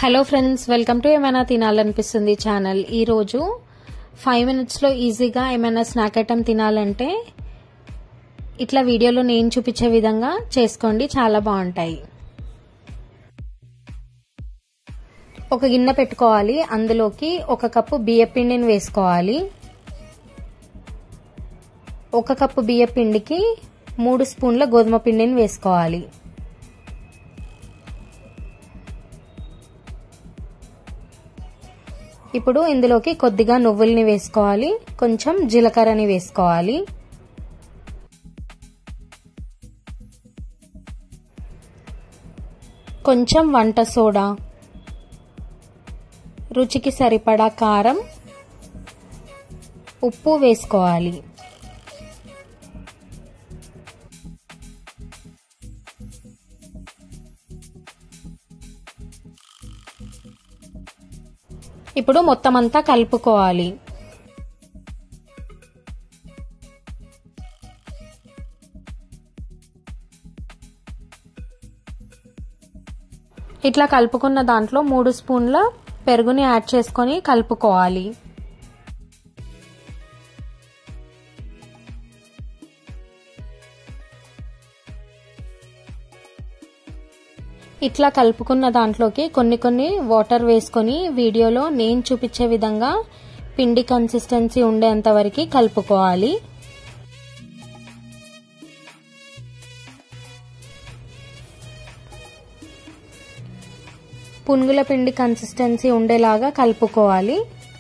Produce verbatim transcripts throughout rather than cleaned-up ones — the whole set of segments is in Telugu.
హలో ఫ్రెండ్స్, వెల్కమ్ టు ఏమైనా తినాలనిపిస్తుంది ఛానల్. ఈరోజు ఫైవ్ మినిట్స్లో ఈజీగా ఏమైనా స్నాక్ ఐటమ్ తినాలంటే ఇట్లా వీడియోలో నేను చూపించే విధంగా చేసుకోండి, చాలా బాగుంటాయి. ఒక గిన్నె పెట్టుకోవాలి, అందులోకి ఒక కప్పు బియ్యపిండిని వేసుకోవాలి. ఒక కప్పు బియ్యపిండికి మూడు స్పూన్ల గోధుమ పిండిని వేసుకోవాలి. ఇప్పుడు ఇందులోకి కొద్దిగా నువ్వుల్ని వేసుకోవాలి, కొంచెం జీలకర్రని వేసుకోవాలి. కొంచెం వంట సోడా, రుచికి సరిపడా కారం, ఉప్పు వేసుకోవాలి. ఇప్పుడు మొత్తం అంతా కలుపుకోవాలి. ఇట్లా కలుపుకున్న దాంట్లో మూడు స్పూన్ల పెరుగుని యాడ్ చేసుకొని కలుపుకోవాలి. ఇట్లా కలుపుకున్న దాంట్లోకి కొన్ని కొన్ని వాటర్ వేసుకొని వీడియోలో నేను చూపించే విధంగా పిండి కన్సిస్టెన్సీ ఉండేంత వరకు కలుపుకోవాలి. పునుగుల పిండి కన్సిస్టెన్సీ ఉండేలాగా కలుపుకోవాలి.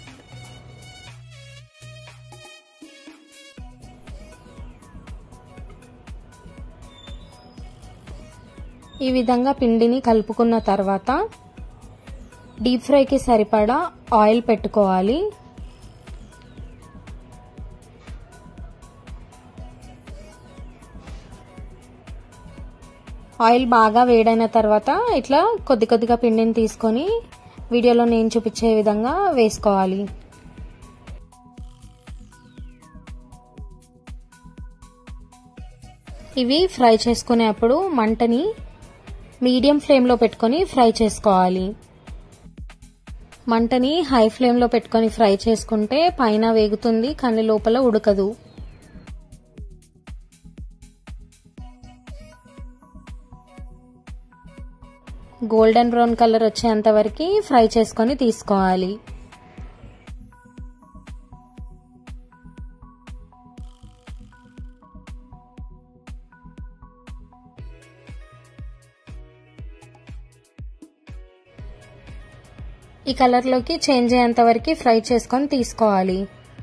ఈ విధంగా పిండిని కలుపుకున్న తర్వాత డీప్ ఫ్రైకి సరిపడా ఆయిల్ పెట్టుకోవాలి. ఆయిల్ బాగా వేడైన తర్వాత ఇట్లా కొద్ది కొద్దిగా పిండిని తీసుకొని వీడియోలో నేను చూపించే విధంగా వేసుకోవాలి. ఇవి ఫ్రై చేసుకునేప్పుడు మంటని మీడియం ఫ్లేమ్లో పెట్టుకొని ఫ్రై చేసుకోవాలి. మంటని హై ఫ్లేమ్లో పెట్టుకొని ఫ్రై చేసుకుంటే పైన వేగుతుంది కానీ లోపల ఉడకదు. గోల్డెన్ బ్రౌన్ కలర్ వచ్చేంత వరకు ఫ్రై చేసుకొని తీసుకోవాలి. ఈ కలర్లోకి చేంజ్ అయ్యేంత వరకు ఫ్రై చేసుకొని తీసుకోవాలి.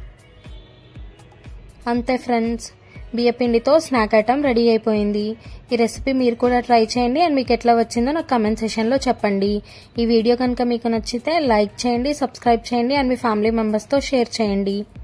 అంతే ఫ్రెండ్స్, బియ్యపిండితో స్నాక్ ఐటమ్ రెడీ అయిపోయింది. ఈ రెసిపీ మీరు కూడా ట్రై చేయండి అండ్ మీకు ఎట్లా వచ్చిందో నాకు కమెంట్ సెక్షన్లో చెప్పండి. ఈ వీడియో కనుక మీకు నచ్చితే లైక్ చేయండి, సబ్స్క్రైబ్ చేయండి అండ్ మీ ఫ్యామిలీ మెంబర్స్తో షేర్ చేయండి.